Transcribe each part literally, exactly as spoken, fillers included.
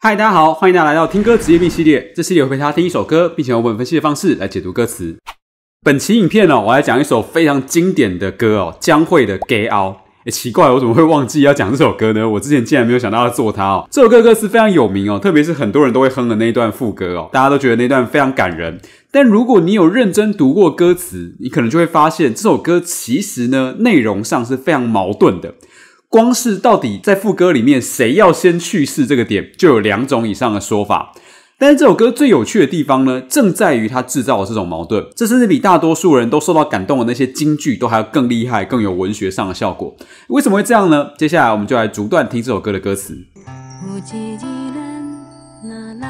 嗨，大家好，欢迎大家来到听歌职业病系列。这系列我陪大家听一首歌，并且用我们分析的方式来解读歌词。本期影片哦，我来讲一首非常经典的歌哦，江蕙的《Get Out》。诶，奇怪，我怎么会忘记要讲这首歌呢？我之前竟然没有想到要做它哦。这首歌的歌词非常有名哦，特别是很多人都会哼的那一段副歌哦，大家都觉得那段非常感人。但如果你有认真读过歌词，你可能就会发现这首歌其实呢，内容上是非常矛盾的。光是到底在副歌里面谁要先去世这个点，就有两种以上的说法。但是这首歌最有趣的地方呢，正在于它制造的这种矛盾，这甚至比大多数人都受到感动的那些金句都还要更厉害，更有文学上的效果。为什么会这样呢？接下来我们就来逐段听这首歌的歌词。有一日咱若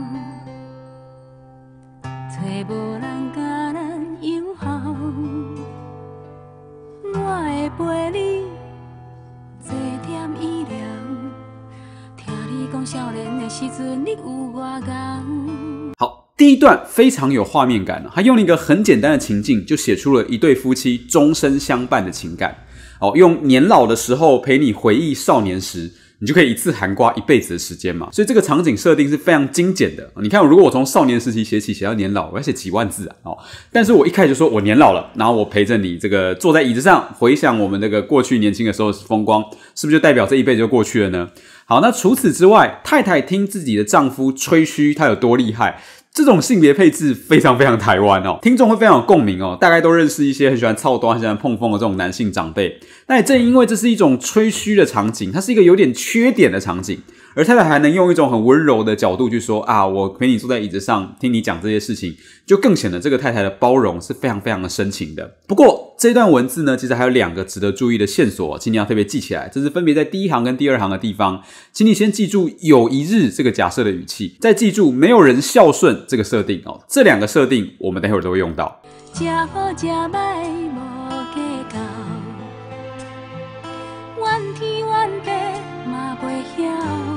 人找无人甲咱友好，我会陪你坐点医疗，听你讲少年的时阵你有外公。好，第一段非常有画面感，他用了一个很简单的情境，就写出了一对夫妻终身相伴的情感。哦，用年老的时候陪你回忆少年时，你就可以一次涵盖一辈子的时间嘛。所以这个场景设定是非常精简的。你看，如果我从少年时期写起，写到年老，我要写几万字啊！哦，但是我一开始就说我年老了，然后我陪着你这个坐在椅子上，回想我们这个过去年轻的时候的风光，是不是就代表这一辈子就过去了呢？好，那除此之外，太太听自己的丈夫吹嘘他有多厉害。这种性别配置非常非常台湾哦，听众会非常有共鸣哦，大概都认识一些很喜欢操刀、很喜欢碰风的这种男性长辈。那也正因为这是一种吹嘘的场景，它是一个有点缺点的场景，而太太还能用一种很温柔的角度去说啊，我陪你坐在椅子上听你讲这些事情，就更显得这个太太的包容是非常非常的深情的。不过这段文字呢，其实还有两个值得注意的线索，请你要特别记起来，这是分别在第一行跟第二行的地方。请你先记住有一日这个假设的语气，再记住没有人孝顺这个设定哦。这两个设定我们待会儿都会用到。吃好吃歹无计较，怨天怨地嘛袂晓，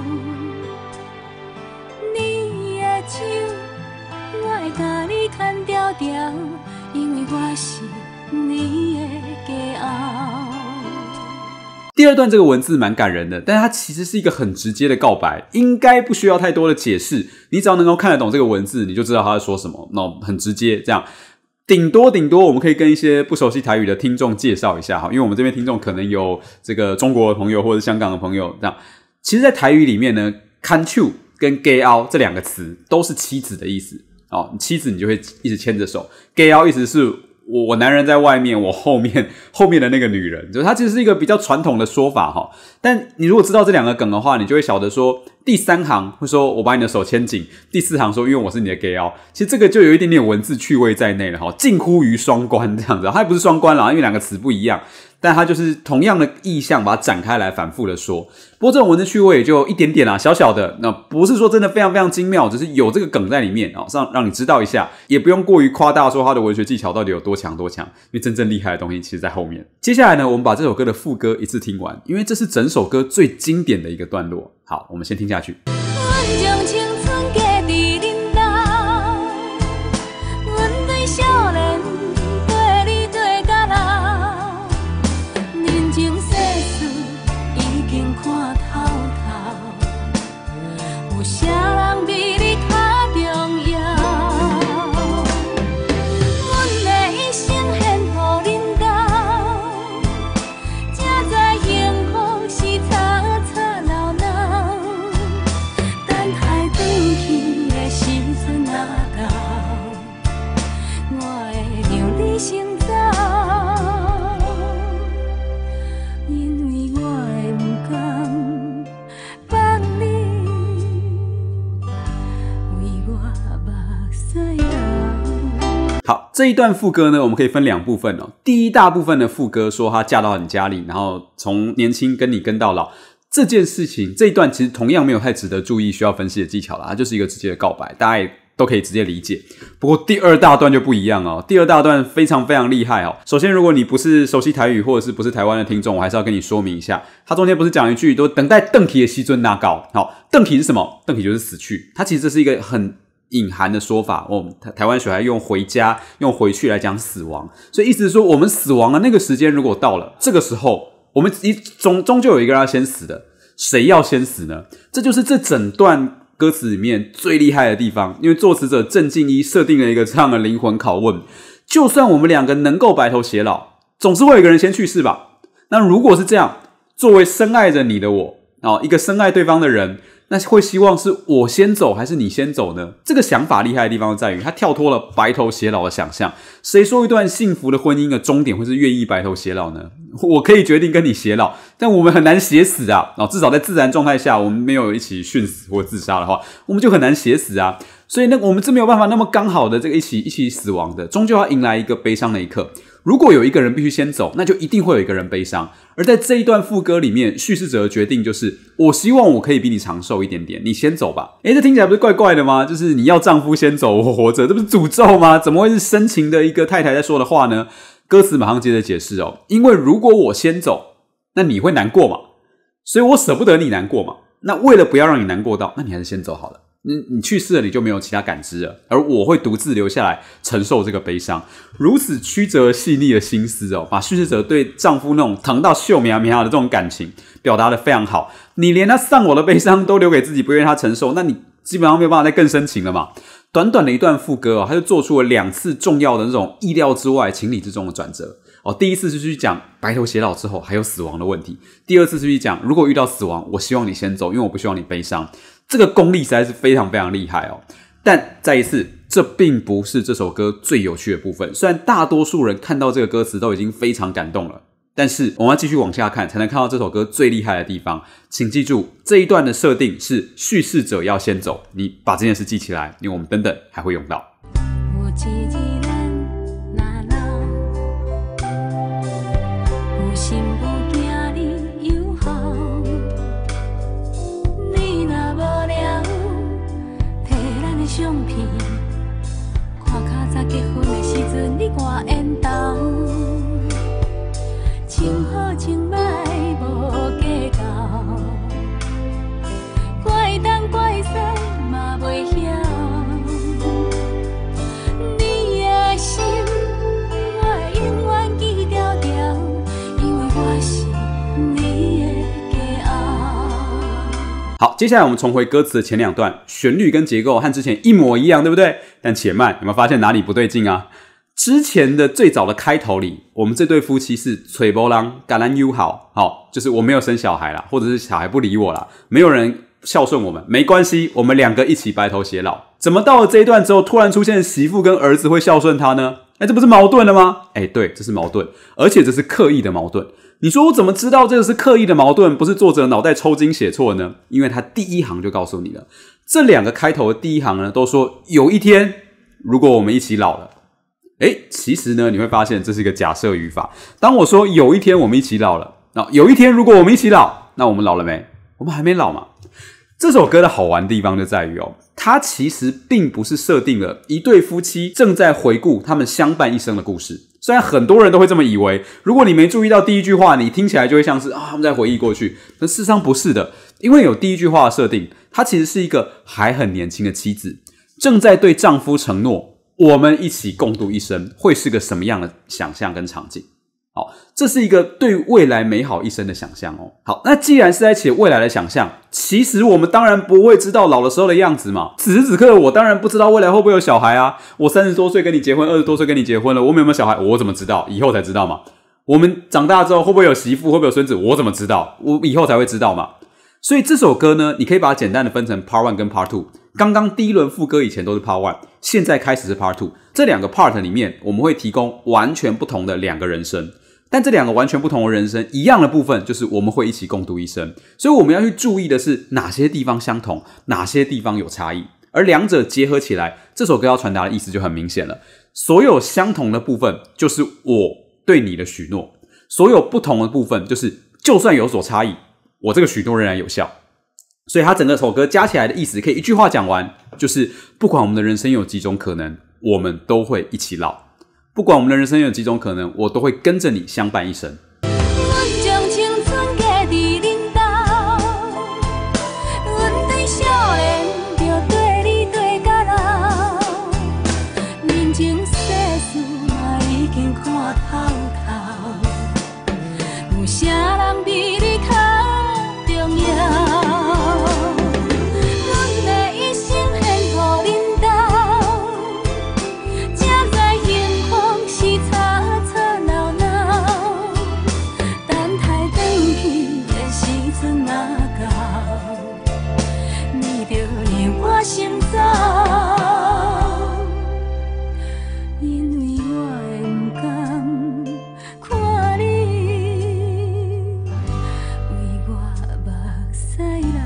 你的手我会甲你牵条条，因为我是你的骄傲。第二段这个文字蛮感人的，但是它其实是一个很直接的告白，应该不需要太多的解释，你只要能够看得懂这个文字，你就知道他在说什么，那很直接这样。顶多顶多我们可以跟一些不熟悉台语的听众介绍一下哈，因为我们这边听众可能有这个中国的朋友或者香港的朋友这样。其实在台语里面呢 ，can you 跟 get out 这两个词都是妻子的意思哦，妻子你就会一直牵着手 ，get out 意思是我我男人在外面，我后面后面的那个女人，就是它其实是一个比较传统的说法哈。但你如果知道这两个梗的话，你就会晓得说，第三行会说我把你的手牵紧，第四行说因为我是你的 gay 哦，其实这个就有一点点文字趣味在内了哈，近乎于双关这样子，它也不是双关啦，因为两个词不一样。但它就是同样的意象，把它展开来反复的说。不过这种文字趣味也就一点点啦，小小的，那不是说真的非常非常精妙，只是有这个梗在里面哦，让让你知道一下，也不用过于夸大说它的文学技巧到底有多强多强，因为真正厉害的东西其实在后面。接下来呢，我们把这首歌的副歌一次听完，因为这是整首歌最经典的一个段落。好，我们先听下去。好，这一段副歌呢，我们可以分两部分哦。第一大部分的副歌说她嫁到你家里，然后从年轻跟你跟到老，这件事情这一段其实同样没有太值得注意需要分析的技巧啦，它就是一个直接的告白，大家也都可以直接理解。不过第二大段就不一样哦，第二大段非常非常厉害哦。首先，如果你不是熟悉台语或者是不是台湾的听众，我还是要跟你说明一下，它中间不是讲一句都等待邓体的西尊拿高。好，邓体是什么？邓体就是死去，它其实这是一个很隐含的说法哦，台湾学还用回家、用回去来讲死亡，所以意思是说，我们死亡的那个时间如果到了，这个时候我们终终究有一个人要先死的，谁要先死呢？这就是这整段歌词里面最厉害的地方，因为作词者郑敬一设定了一个这样的灵魂拷问：就算我们两个能够白头偕老，总是会有一个人先去世吧？那如果是这样，作为深爱着你的我，哦，一个深爱对方的人，那会希望是我先走还是你先走呢？这个想法厉害的地方在于，他跳脱了白头偕老的想象。谁说一段幸福的婚姻的终点会是愿意白头偕老呢？我可以决定跟你偕老，但我们很难写死啊！哦，至少在自然状态下，我们没有一起殉死或自杀的话，我们就很难写死啊。所以那我们是没有办法那么刚好的这个一起一起死亡的，终究要迎来一个悲伤的一刻。如果有一个人必须先走，那就一定会有一个人悲伤。而在这一段副歌里面，叙事者的决定就是我希望我可以比你长寿一点点，你先走吧。诶，这听起来不是怪怪的吗？就是你要丈夫先走，我活着，这不是诅咒吗？怎么会是深情的一个太太在说的话呢？歌词马上接着解释哦，因为如果我先走，那你会难过嘛，所以我舍不得你难过嘛。那为了不要让你难过到，那你还是先走好了。你你去世了，你就没有其他感知了，而我会独自留下来承受这个悲伤。如此曲折细腻的心思哦，把叙事者对丈夫那种疼到秀苗苗的这种感情表达得非常好。你连他丧偶的悲伤都留给自己，不愿意他承受，那你基本上没有办法再更深情了嘛。短短的一段副歌哦，他就做出了两次重要的那种意料之外、情理之中的转折哦。第一次是去讲白头偕老之后还有死亡的问题，第二次是去讲如果遇到死亡，我希望你先走，因为我不希望你悲伤。这个功力实在是非常非常厉害哦。但再一次，这并不是这首歌最有趣的部分。虽然大多数人看到这个歌词都已经非常感动了，但是我们要继续往下看，才能看到这首歌最厉害的地方。请记住，这一段的设定是叙事者要先走，你把这件事记起来，因为我们等等还会用到。 相片，看较早结婚的时阵，你我缘投，情好情歹无计较，怪东怪西嘛袂晓，你的心我会永远记牢牢，因为我是你的骄傲。 好，接下来我们重回歌词的前两段，旋律跟结构和之前一模一样，对不对？但且慢，有没有发现哪里不对劲啊？之前的最早的开头里，我们这对夫妻是吹波浪橄榄友好，好，就是我没有生小孩啦，或者是小孩不理我啦，没有人孝顺我们，没关系，我们两个一起白头偕老。怎么到了这一段之后，突然出现媳妇跟儿子会孝顺他呢？哎，这不是矛盾了吗？哎，对，这是矛盾，而且这是刻意的矛盾。你说我怎么知道这个是刻意的矛盾，不是作者脑袋抽筋写错呢？因为他第一行就告诉你了，这两个开头的第一行呢，都说有一天如果我们一起老了。诶，其实呢，你会发现这是一个假设语法。当我说有一天我们一起老了，那有一天如果我们一起老，那我们老了没？我们还没老嘛。这首歌的好玩的地方就在于哦，它其实并不是设定了一对夫妻正在回顾他们相伴一生的故事。虽然很多人都会这么以为，如果你没注意到第一句话，你听起来就会像是啊他们在回忆过去，但事实上不是的，因为有第一句话的设定，它其实是一个还很年轻的妻子正在对丈夫承诺，我们一起共度一生会是个什么样的想象跟场景。好，这是一个对未来美好一生的想象哦。好，那既然是在写未来的想象，其实我们当然不会知道老的时候的样子嘛。此时此刻我当然不知道未来会不会有小孩啊。我三十多岁跟你结婚，二十多岁跟你结婚了，我们有没有小孩我怎么知道？以后才知道嘛。我们长大之后会不会有媳妇，会不会有孙子，我怎么知道？我以后才会知道嘛。所以这首歌呢，你可以把它简单的分成 part one 跟 part two。刚刚第一轮副歌以前都是 part one， 现在开始是 part two。这两个 part 里面，我们会提供完全不同的两个人生。但这两个完全不同的人生，一样的部分就是我们会一起共度一生。所以我们要去注意的是哪些地方相同，哪些地方有差异。而两者结合起来，这首歌要传达的意思就很明显了。所有相同的部分就是我对你的许诺，所有不同的部分就是就算有所差异，我这个许诺仍然有效。所以它整个首歌加起来的意思可以一句话讲完，就是不管我们的人生有几种可能，我们都会一起老。不管我们的人生有几种可能，我都会跟着你相伴一生。 阮将青春加伫恁兜，阮对少年就对你对到老，人情世事嘛已经看透透，有啥人比你较重要？阮的着令我心走，因为我会不甘看你为我目屎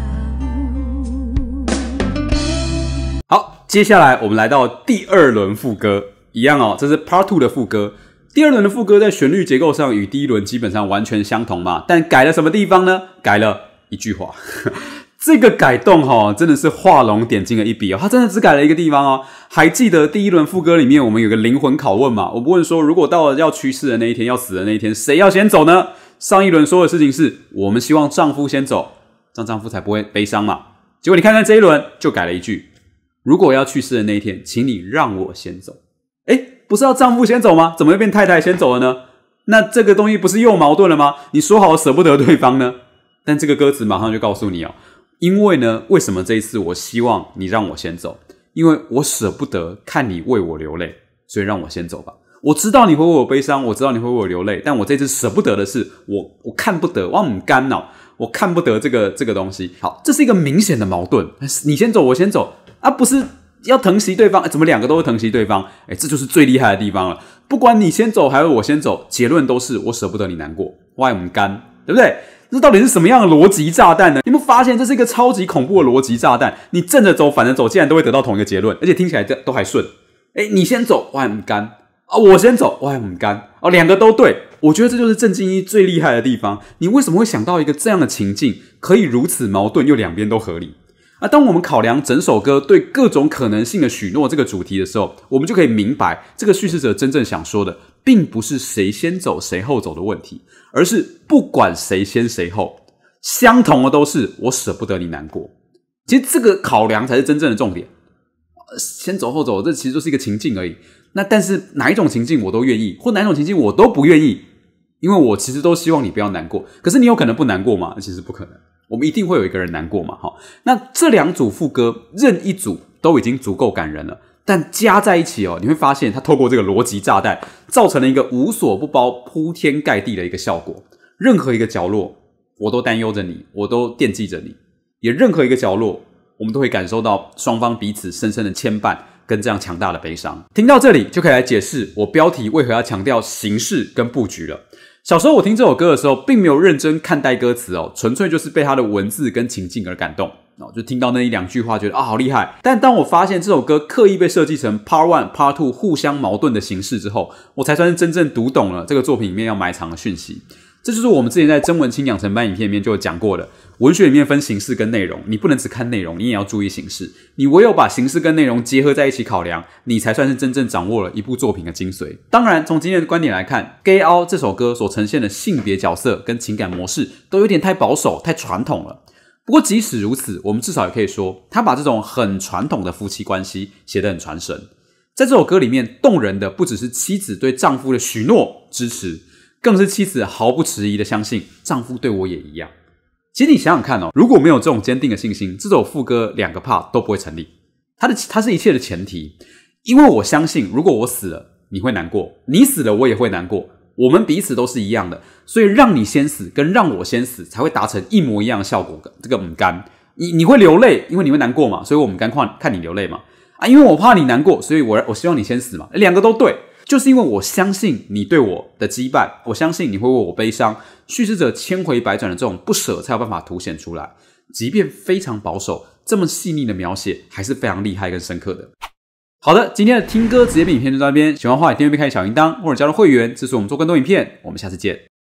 流。 好，接下来我们来到第二轮副歌，一样哦，这是 Part Two 的副歌。第二轮的副歌在旋律结构上与第一轮基本上完全相同嘛，但改了什么地方呢？改了一句话。这个改动齁，真的是画龙点睛的一笔哦，他真的只改了一个地方哦。还记得第一轮副歌里面我们有个灵魂拷问嘛？我们问说，如果到了要去世的那一天，要死的那一天，谁要先走呢？上一轮说的事情是我们希望丈夫先走，这样丈夫才不会悲伤嘛。结果你看看这一轮就改了一句，如果要去世的那一天，请你让我先走。诶，不是要丈夫先走吗？怎么会变太太先走了呢？那这个东西不是又矛盾了吗？你说好舍不得对方呢？但这个歌词马上就告诉你哦，因为呢，为什么这一次我希望你让我先走？因为我舍不得看你为我流泪，所以让我先走吧。我知道你会为我悲伤，我知道你会为我流泪，但我这次舍不得的是，我我看不得，我很干恼，我看不得这个这个东西。好，这是一个明显的矛盾，你先走，我先走啊，不是要疼惜对方，欸、怎么两个都会疼惜对方？哎、欸，这就是最厉害的地方了。不管你先走还是我先走，结论都是我舍不得你难过，我很干，对不对？这到底是什么样的逻辑炸弹呢？你有没有发现这是一个超级恐怖的逻辑炸弹？你正着走反着走竟然都会得到同一个结论，而且听起来都还顺。诶，你先走我还很干啊，我先走我还很干哦，两个都对。我觉得这就是郑敬一最厉害的地方。你为什么会想到一个这样的情境可以如此矛盾又两边都合理？啊，当我们考量整首歌对各种可能性的许诺这个主题的时候，我们就可以明白这个叙事者真正想说的并不是谁先走谁后走的问题，而是不管谁先谁后，相同的都是我舍不得你难过。其实这个考量才是真正的重点。先走后走，这其实就是一个情境而已。那但是哪一种情境我都愿意，或哪一种情境我都不愿意，因为我其实都希望你不要难过。可是你有可能不难过吗？其实不可能，我们一定会有一个人难过嘛。齁，那这两组副歌任一组都已经足够感人了，但加在一起哦，你会发现它透过这个逻辑炸弹造成了一个无所不包铺天盖地的一个效果。任何一个角落我都担忧着你，我都惦记着你，也任何一个角落我们都会感受到双方彼此深深的牵绊跟这样强大的悲伤。听到这里就可以来解释我标题为何要强调形式跟布局了。小时候我听这首歌的时候并没有认真看待歌词哦，纯粹就是被它的文字跟情境而感动，就听到那一两句话觉得啊好厉害。但当我发现这首歌刻意被设计成 Part one Part two 互相矛盾的形式之后，我才算是真正读懂了这个作品里面要埋藏的讯息。这就是我们之前在曾文清养成班影片里面就有讲过的，文学里面分形式跟内容，你不能只看内容，你也要注意形式。你唯有把形式跟内容结合在一起考量，你才算是真正掌握了一部作品的精髓。当然从今天的观点来看， Gay Out 这首歌所呈现的性别角色跟情感模式都有点太保守太传统了。不过即使如此，我们至少也可以说他把这种很传统的夫妻关系写得很传神。在这首歌里面动人的不只是妻子对丈夫的许诺支持，更是妻子毫不迟疑的相信丈夫对我也一样。其实你想想看哦，如果没有这种坚定的信心，这首副歌两个 part 都不会成立。它的它是一切的前提，因为我相信如果我死了你会难过，你死了我也会难过，我们彼此都是一样的，所以让你先死跟让我先死才会达成一模一样的效果。这个唔甘，你你会流泪，因为你会难过嘛，所以我们甘看看你流泪嘛。啊，因为我怕你难过，所以我我希望你先死嘛，两个都对。就是因为我相信你对我的羁绊，我相信你会为我悲伤，叙事者千回百转的这种不舍才有办法凸显出来。即便非常保守，这么细腻的描写还是非常厉害跟深刻的。好的，今天的听歌直接变影片就到这边，喜欢的话也订阅并开启小铃铛，或者加入会员支持我们做更多影片。我们下次见。